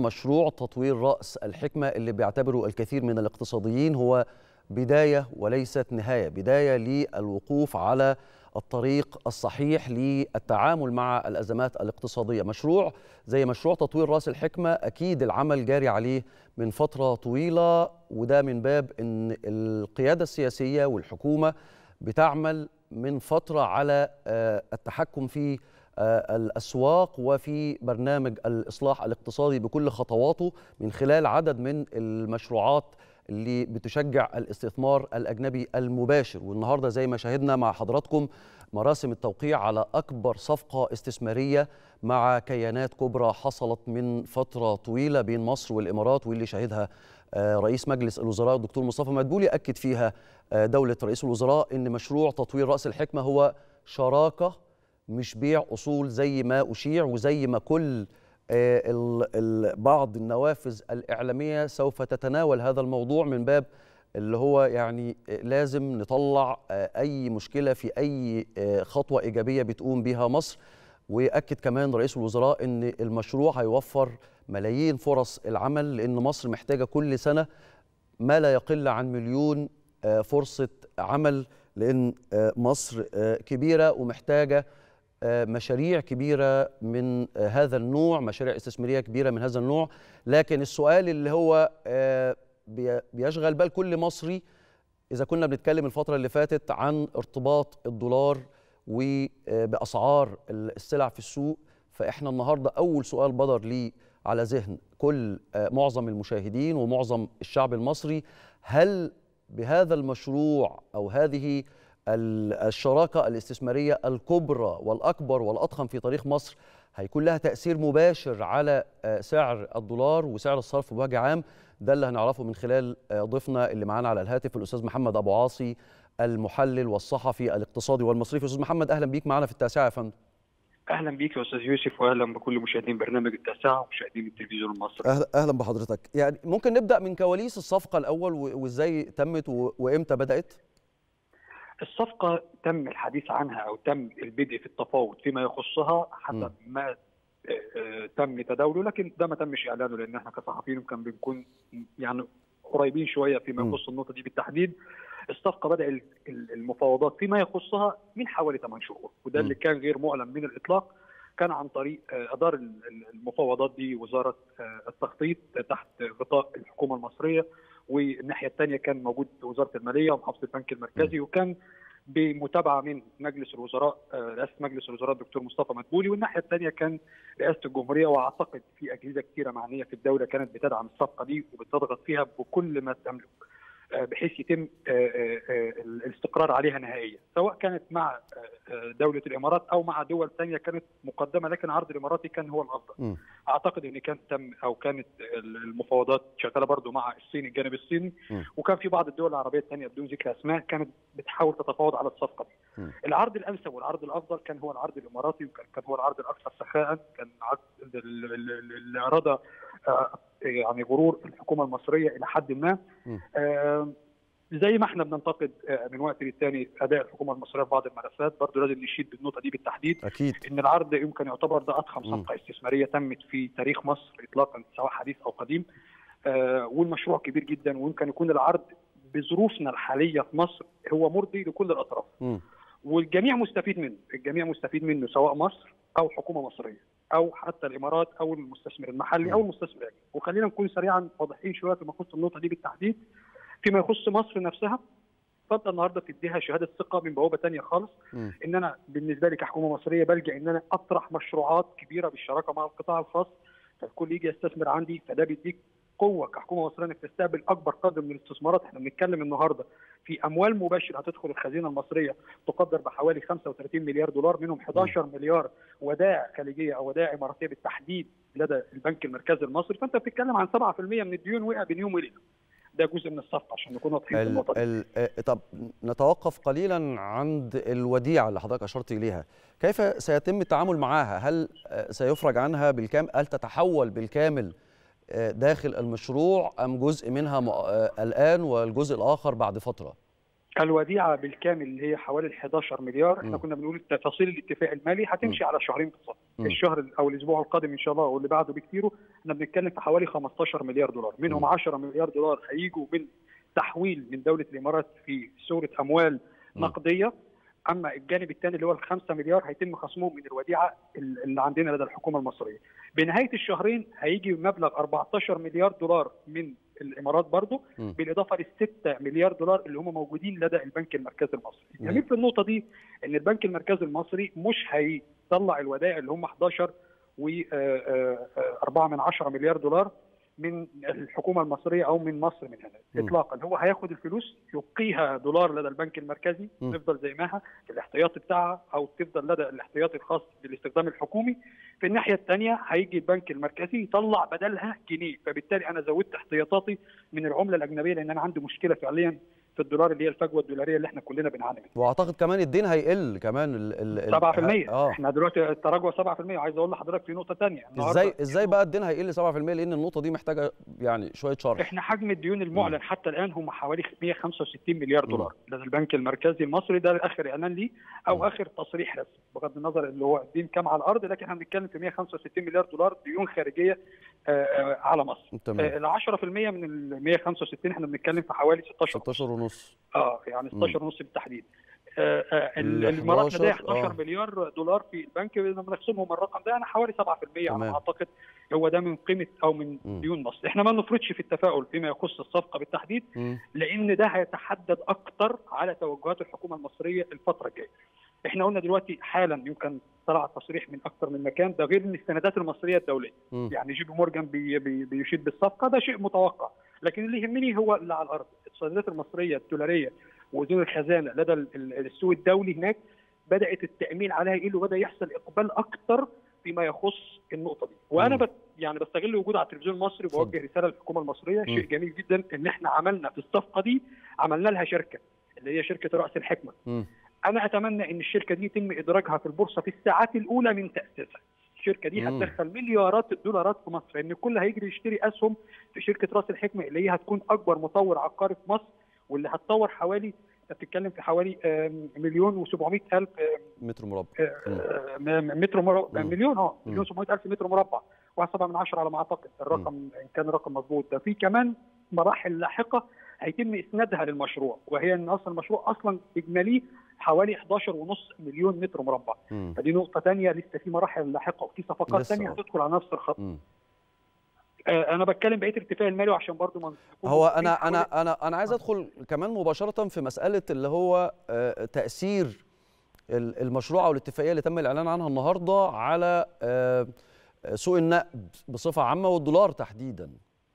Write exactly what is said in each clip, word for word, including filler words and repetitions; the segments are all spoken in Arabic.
مشروع تطوير رأس الحكمة اللي بيعتبره الكثير من الاقتصاديين هو بداية وليست نهاية، بداية للوقوف على الطريق الصحيح للتعامل مع الأزمات الاقتصادية. مشروع زي مشروع تطوير رأس الحكمة أكيد العمل جاري عليه من فترة طويلة، وده من باب أن القيادة السياسية والحكومة بتعمل من فترة على التحكم في الأسواق وفي برنامج الإصلاح الاقتصادي بكل خطواته من خلال عدد من المشروعات اللي بتشجع الاستثمار الأجنبي المباشر. والنهاردة زي ما شاهدنا مع حضراتكم مراسم التوقيع على أكبر صفقة استثمارية مع كيانات كبرى حصلت من فترة طويلة بين مصر والإمارات، واللي شهدها رئيس مجلس الوزراء الدكتور مصطفى مدبولي. أكد فيها دولة رئيس الوزراء أن مشروع تطوير رأس الحكمة هو شراكة مش بيع أصول زي ما أشيع، وزي ما كل بعض النوافذ الإعلامية سوف تتناول هذا الموضوع من باب اللي هو يعني لازم نطلع أي مشكلة في أي خطوة إيجابية بتقوم بها مصر. وأكد كمان رئيس الوزراء أن المشروع هيوفر ملايين فرص العمل، لأن مصر محتاجة كل سنة ما لا يقل عن مليون فرصة عمل، لأن مصر كبيرة ومحتاجة مشاريع كبيرة من هذا النوع، مشاريع استثمارية كبيرة من هذا النوع. لكن السؤال اللي هو بيشغل بال كل مصري، إذا كنا بنتكلم الفترة اللي فاتت عن ارتباط الدولار وبأسعار السلع في السوق، فإحنا النهاردة أول سؤال بدر لي على ذهن كل معظم المشاهدين ومعظم الشعب المصري: هل بهذا المشروع أو هذه الشراكة الاستثمارية الكبرى والأكبر والأضخم في تاريخ مصر هيكون لها تأثير مباشر على سعر الدولار وسعر الصرف بوجه عام؟ ده اللي هنعرفه من خلال ضيفنا اللي معانا على الهاتف، الأستاذ محمد أبو عاصي، المحلل والصحفي الاقتصادي والمصرفي. أستاذ محمد أهلا بيك معنا في التاسعة يا فندم. أهلا بيك يا أستاذ يوسف، وأهلا بكل مشاهدين برنامج التاسعة ومشاهدين التلفزيون المصري. أهلا, أهلا بحضرتك. يعني ممكن نبدأ من كواليس الصفقة الأول وإزاي تمت وإمتى بدأت؟ الصفقة تم الحديث عنها أو تم البدء في التفاوض فيما يخصها حسب ما تم تداوله، لكن ده ما تمش إعلانه لأن احنا كصحفيين كان بنكون يعني قريبين شوية فيما يخص النقطة دي بالتحديد. الصفقة بدأ المفاوضات فيما يخصها من حوالي ثمان شهور، وده اللي كان غير معلن من الإطلاق. كان عن طريق أدار المفاوضات دي وزارة التخطيط تحت غطاء الحكومة المصرية، والناحيه الثانيه كان موجود وزاره الماليه ومحافظه البنك المركزي، وكان بمتابعه من مجلس الوزراء رئاسه مجلس الوزراء الدكتور مصطفى مدبولي، والناحيه الثانيه كان رئاسه الجمهوريه. واعتقد في اجهزه كثيره معنيه في الدوله كانت بتدعم الصفقه دي وبتضغط فيها بكل ما تملك بحيث يتم الاستقرار عليها نهائيا، سواء كانت مع دولة الإمارات أو مع دول ثانية كانت مقدمة، لكن العرض الإماراتي كان هو الأفضل. م. أعتقد أن كان تم أو كانت المفاوضات شغالة برضو مع الصين، الجانب الصيني، م. وكان في بعض الدول العربية الثانية بدون ذكر أسماء كانت بتحاول تتفاوض على الصفقة دي. م. العرض الأنسب والعرض الأفضل كان هو العرض الإماراتي، وكان كان هو العرض الأكثر سخاء، كان عرض اللي أراد يعني غرور الحكومة المصرية إلى حد ما. آه زي ما احنا بننتقد من وقت للتاني اداء الحكومه المصريه في بعض الملفات، برضه لازم نشيد بالنقطه دي بالتحديد. اكيد ان العرض يمكن يعتبر ده اضخم صفقه استثماريه تمت في تاريخ مصر اطلاقا، سواء حديث او قديم. آه والمشروع كبير جدا، ويمكن يكون العرض بظروفنا الحاليه في مصر هو مرضي لكل الاطراف. م. والجميع مستفيد منه، الجميع مستفيد منه سواء مصر او حكومه مصريه او حتى الامارات او المستثمر المحلي م. او المستثمر الاجنبي. وخلينا نكون سريعا واضحين شويه فيما يخص النقطه دي بالتحديد. فيما يخص مصر نفسها، فضل النهارده تديها شهاده ثقه من بوابه ثانيه خالص. م. ان انا بالنسبه لي كحكومه مصريه بلجا ان انا اطرح مشروعات كبيره بالشراكه مع القطاع الخاص، فالكل يجي يستثمر عندي، فده بيديك قوه كحكومه مصريه انك تستقبل اكبر قدر من الاستثمارات. احنا بنتكلم النهارده في اموال مباشره هتدخل الخزينه المصريه تقدر بحوالي خمسة وثلاثين مليار دولار، منهم احد عشر مليار ودائع خليجيه او ودائع اماراتيه بالتحديد لدى البنك المركزي المصري. فانت بتتكلم عن سبعة بالمئة من الديون وقع بين يوم وليله. ده جزء من الصفقه عشان نكون واضحين في النقطه دي. طب نتوقف قليلا عند الوديعه اللي حضرتك اشرت اليها، كيف سيتم التعامل معها؟ هل سيفرج عنها بالكامل؟ هل تتحول بالكامل داخل المشروع ام جزء منها الان والجزء الاخر بعد فتره؟ الوديعه بالكامل اللي هي حوالي حداشر مليار، احنا م. كنا بنقول تفاصيل الاتفاق المالي هتمشي م. على شهرين بالظبط، الشهر او الاسبوع القادم ان شاء الله واللي بعده بكتيره، احنا بنتكلم في حوالي خمستاشر مليار دولار، منهم م. عشرة مليار دولار هيجوا من تحويل من دوله الامارات في صوره اموال م. نقديه، اما الجانب الثاني اللي هو الخمسة مليار هيتم خصمهم من الوديعه اللي عندنا لدى الحكومه المصريه. بنهايه الشهرين هيجي مبلغ أربعتاشر مليار دولار من الامارات برضه، بالاضافه للستة مليار دولار اللي هم موجودين لدى البنك المركزي المصري. الجميل في النقطه دي ان البنك المركزي المصري مش هيطلع الودائع اللي هم حداشر وأربعة من عشرة مليار دولار من الحكومه المصريه او من مصر من هنا اطلاقا، هو هياخد الفلوس يبقيها دولار لدى البنك المركزي، تفضل زي ما هي في الاحتياطي بتاعها او تفضل لدى الاحتياطي الخاص بالاستخدام الحكومي. في الناحيه الثانيه هيجي البنك المركزي يطلع بدلها جنيه، فبالتالي انا زودت احتياطاتي من العمله الاجنبيه لان انا عندي مشكله فعليا في الدولار اللي هي الفجوه الدولاريه اللي احنا كلنا بنعاني منها. واعتقد كمان الدين هيقل كمان ال ال سبعة في المية. اه احنا دلوقتي التراجع سبعة في المية، وعايز اقول لحضرتك في نقطه ثانيه ازاي ازاي بقى الدين هيقل سبعة في المية؟ لان النقطه دي محتاجه يعني شويه شرح. احنا حجم الديون المعلن م. حتى الان هم حوالي مئة وخمسة وستين مليار دولار لدى البنك المركزي المصري، ده اخر اعلان ليه او م. اخر تصريح رسمي بغض النظر اللي هو الدين كام على الارض، لكن احنا بنتكلم في مئة وخمسة وستين مليار دولار ديون خارجيه آه على مصر. ال عشرة في المية من ال مئة وخمسة وستين احنا بنتكلم في حوالي ستاشر ونص. اه يعني ستاشر ونص بالتحديد. آه آه الامارات لديها حداشر مليار دولار في البنك، لما بنخصمهم الرقم ده انا حوالي سبعة في المية على ما اعتقد هو ده من قيمه او من م. ديون مصر. احنا ما نفرطش في التفاؤل فيما يخص الصفقه بالتحديد م. لان ده هيتحدد اكتر على توجهات الحكومه المصريه الفتره الجايه. احنا قلنا دلوقتي حالا يمكن طلع تصريح من اكثر من مكان، ده غير ان السندات المصريه الدوليه م. يعني جي بي مورجان بي بي بيشيد بالصفقه، ده شيء متوقع، لكن اللي يهمني هو اللي على الارض. السندات المصريه الدولاريه ووزير الخزانه لدى السوق الدولي هناك بدات التامين عليها يقل، وبدا يحصل اقبال اكثر فيما يخص النقطه دي. وانا بت يعني بستغل وجودي على التلفزيون المصري وبوجه رساله للحكومه المصريه، م. شيء جميل جدا ان احنا عملنا في الصفقه دي عملنا لها شركه اللي هي شركه راس الحكمه. م. انا اتمنى ان الشركه دي يتم ادراجها في البورصه في الساعات الاولى من تاسيسها. الشركه دي هتدخل مليارات الدولارات في مصر، لان الكل هيجري يشتري اسهم في شركه راس الحكمه اللي هي هتكون اكبر مطور عقاري في مصر، واللي هتطور حوالي بتتكلم في حوالي مليون وسبعمائة الف متر مربع. متر مربع مليون اه مليون وسبعمائة الف متر مربع، واحد فاصلة سبعة من عشرة على ما اعتقد الرقم م. ان كان الرقم مظبوط. ده في كمان مراحل لاحقه هيتم اسنادها للمشروع، وهي ان اصلا المشروع اصلا اجماليه حوالي حداشر ونص مليون متر مربع. م. فدي نقطه ثانيه، لسه في مراحل لاحقه وفي صفقات ثانيه هتدخل على نفس الخط. م. انا بتكلم بقيه الاتفاق المالي عشان برضو ما هو انا انا انا انا عايز ادخل كمان مباشره في مساله اللي هو تاثير المشروع او الاتفاقيه اللي تم الاعلان عنها النهارده على سوق النقد بصفه عامه والدولار تحديدا.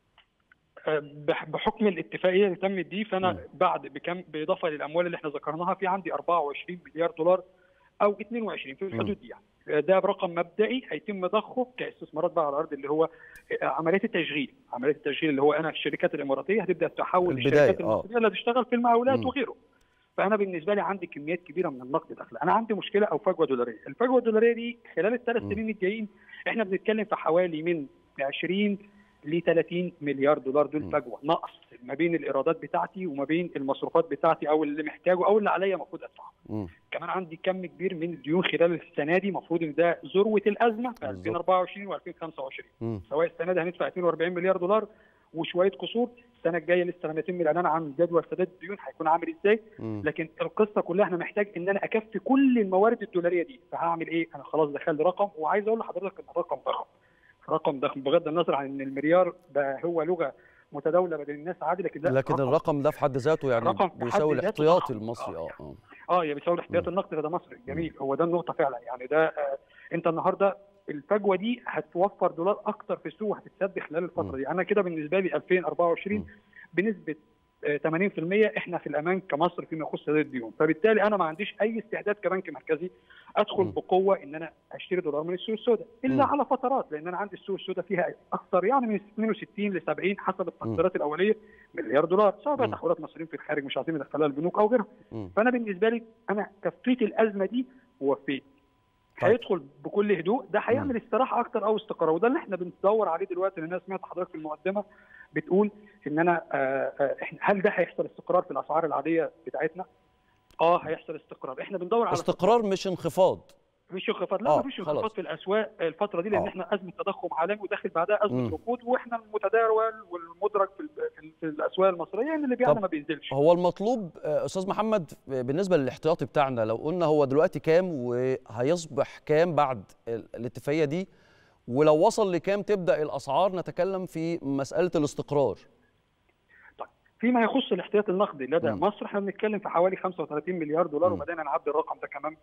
بحكم الاتفاقيه اللي تمت دي، فانا م. بعد بكم بالاضافه للاموال اللي احنا ذكرناها في عندي أربعة وعشرين مليار دولار او اثنين وعشرين في الحدود دي، يعني ده برقم مبدئي هيتم ضخه كاستثمارات بقى على الارض، اللي هو عمليه التشغيل، عمليه التشغيل اللي هو انا الشركات الاماراتيه هتبدا تحول الشركات المصريه اللي تشتغل في المقاولات م. وغيره. فانا بالنسبه لي عندي كميات كبيره من النقد داخله، انا عندي مشكله او فجوه دولاريه، الفجوه الدولاريه دي خلال الثلاث سنين الجايين احنا بنتكلم في حوالي من عشرين ل ثلاثين مليار دولار، دول فجوه نقص ما بين الايرادات بتاعتي وما بين المصروفات بتاعتي او اللي محتاجه او اللي عليا المفروض ادفعه. كمان عندي كم كبير من الديون خلال السنه دي، المفروض ان ده ذروه الازمه في ألفين وأربعة وعشرين وألفين وخمسة وعشرين. م. سواء السنه دي هندفع اثنين وأربعين مليار دولار وشويه قصور، السنه الجايه لسه لما يتم الاعلان عن جدول سداد الديون هيكون عامل ازاي، م. لكن القصه كلها احنا محتاج ان انا اكفي كل الموارد الدولاريه دي، فهعمل ايه؟ انا خلاص دخلت رقم، وعايز اقول لحضرتك ان الرقم ضخم، رقم ضخم بغض النظر عن ان المليار ده هو لغه متداوله بين الناس عادي، لكن ده لكن رقم الرقم ده في حد ذاته يعني بيساوي الاحتياطي المصري. اه اه اه يعني بيساوي الاحتياطي النقدي لدى مصر. جميل، هو ده النقطه فعلا، يعني ده آه انت النهارده الفجوه دي هتوفر دولار اكتر في السوق وهتتسد خلال الفتره م. دي. انا كده بالنسبه لي ألفين وأربعة وعشرين م. بنسبه ثمانين في المية احنا في الامان كمصر فيما يخص سداد الديون، فبالتالي انا ما عنديش اي استعداد كبنك مركزي ادخل م. بقوه ان انا اشتري دولار من السوق السوداء الا م. على فترات، لان انا عندي السوق السوداء فيها اكثر يعني من اثنين وستين ل سبعين حسب التقديرات الاوليه مليار دولار، سواء بقى تحويلات مصريين في الخارج مش عايزين يدخلوها البنوك او غيرها. م. فانا بالنسبه لي انا كفيت الازمه دي ووفيت. طيب. هيدخل بكل هدوء، ده هيعمل استراحه اكتر او استقرار، وده اللي احنا بندور عليه دلوقتي. لان انا سمعت حضرتك في المقدمه بتقول ان انا آه هل ده هيحصل استقرار في الاسعار العاديه بتاعتنا؟ اه هيحصل استقرار، احنا بندور على استقرار مش انخفاض. مفيش انخفاض، لا آه مفيش انخفاض في الاسواق الفتره دي، لان آه. احنا ازمه تضخم عالمي وداخل بعدها ازمه ركود، واحنا المتداول والمدرك في, في, في الاسواق المصريه ان اللي بيعلى ما بينزلش. هو المطلوب استاذ محمد بالنسبه للاحتياطي بتاعنا، لو قلنا هو دلوقتي كام وهيصبح كام بعد الاتفاقيه دي، ولو وصل لكام تبدا الاسعار نتكلم في مساله الاستقرار؟ فيما يخص الاحتياطي النقدي لدى م. مصر، احنا بنتكلم في حوالي خمسة وثلاثين مليار دولار، وبدأنا نعدي الرقم ده كمان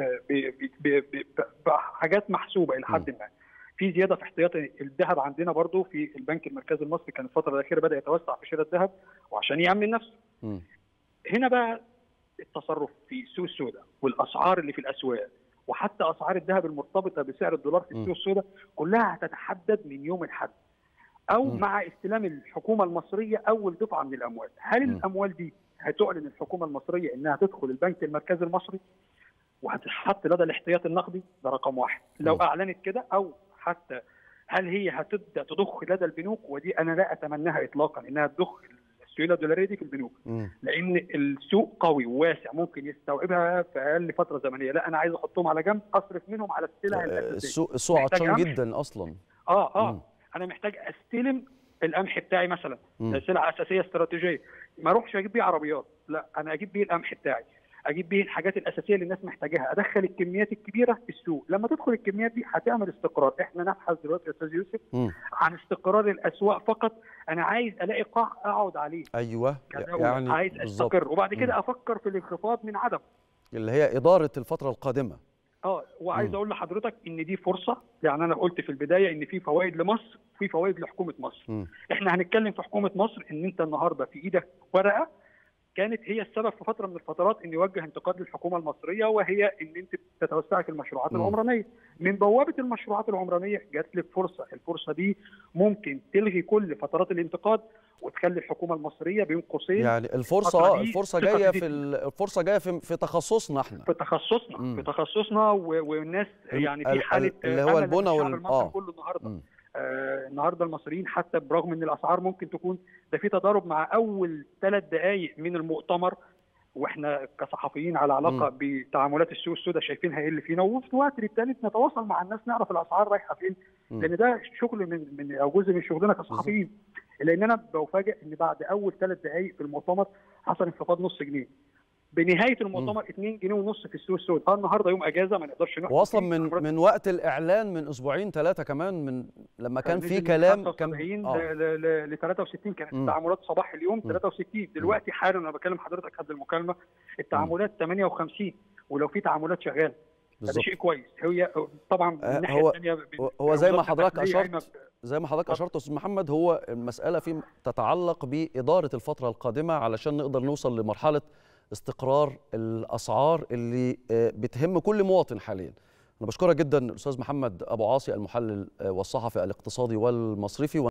بحاجات محسوبه الى حد ما. في زياده في احتياطي الذهب عندنا برضو في البنك المركزي المصري، كان الفتره الاخيره بدا يتوسع في شراء الذهب وعشان يامن نفسه. م. هنا بقى التصرف في السوق السوداء والاسعار اللي في الاسواق، وحتى اسعار الذهب المرتبطه بسعر الدولار في السوق السوداء، كلها هتتحدد من يوم الاحد او م. مع استلام الحكومه المصريه اول دفعه من الاموال. هل م. الاموال دي هتعلن الحكومه المصريه انها تدخل البنك المركزي المصري وهتتحط لدى الاحتياطي النقدي؟ ده رقم واحد. لو م. اعلنت كده، او حتى هل هي هتبدا تضخ لدى البنوك؟ ودي انا لا اتمناها اطلاقا انها تضخ السيوله الدولاريه دي في البنوك، م. لان السوق قوي وواسع ممكن يستوعبها في اقل فتره زمنيه. لا انا عايز احطهم على جنب، اصرف منهم على السلع الاساسيه. السوق السوق عطشان جدا اصلا. اه اه م. انا محتاج استلم القمح بتاعي مثلا، سلعه اساسيه استراتيجيه، ما اروحش اجيب بيه عربيات، لا انا اجيب بيه القمح بتاعي، اجيب بيه الحاجات الاساسيه اللي الناس محتاجاها، ادخل الكميات الكبيره في السوق. لما تدخل الكميات دي هتعمل استقرار. احنا نبحث دلوقتي يا استاذ يوسف م. عن استقرار الاسواق فقط. انا عايز الاقي قاع اقعد عليه. ايوه يعني عايز استقر، وبعد كده م. افكر في الانخفاض من عدم، اللي هي اداره الفتره القادمه. اه وعايز م. اقول لحضرتك ان دي فرصه. يعني انا قلت في البدايه ان في فوائد لمصر وفي فوائد لحكومه مصر. م. احنا هنتكلم في حكومه مصر ان انت النهارده في ايدك ورقه كانت هي السبب في فتره من الفترات ان يوجه انتقاد للحكومه المصريه، وهي ان انت تتوسعي في المشروعات م. العمرانيه. من بوابه المشروعات العمرانيه جات لك فرصه، الفرصه دي ممكن تلغي كل فترات الانتقاد وتخلي الحكومه المصريه بين قوسين. يعني الفرصه الفرصه جايه في الفرصه جايه في, في تخصصنا احنا، في تخصصنا م. في تخصصنا والناس يعني في حاله اللي هو البنى وال اه كله النهارده م. آه النهارده المصريين حتى برغم ان الاسعار ممكن تكون ده في تضارب مع اول ثلاث دقائق من المؤتمر، واحنا كصحفيين على علاقه م. بتعاملات السوق السوداء شايفينها ايه اللي فينا، وفي الوقت الثالث نتواصل مع الناس نعرف الاسعار رايحه فين، لان ده شغل من من او جزء من شغلنا كصحفيين. لان انا بفاجئ ان بعد اول ثلاث دقائق في المؤتمر حصل انخفاض نص جنيه، بنهايه المؤتمر اتنين جنيه ونص في السوق السوداء. اه النهارده يوم اجازه ما نقدرش نحكم، واصلا من من وقت الاعلان من اسبوعين ثلاثه كمان، من لما كان في كلام كان اه ل ثلاثة وستين كانت التعاملات صباح اليوم ثلاثة وستين، دلوقتي حالا انا بكلم حضرتك قبل المكالمه التعاملات ثمانية وخمسين، ولو في تعاملات شغاله هذا شيء كويس. هي طبعا من الناحيه الثانيه هو زي ما حضرتك اشرت زي ما حضرتك اشرت استاذ محمد، هو المساله في تتعلق باداره الفتره القادمه علشان نقدر نوصل لمرحله استقرار الاسعار اللي بتهم كل مواطن حاليا. انا بشكرك جدا الاستاذ محمد ابو عاصي المحلل والصحفي الاقتصادي والمصرفي.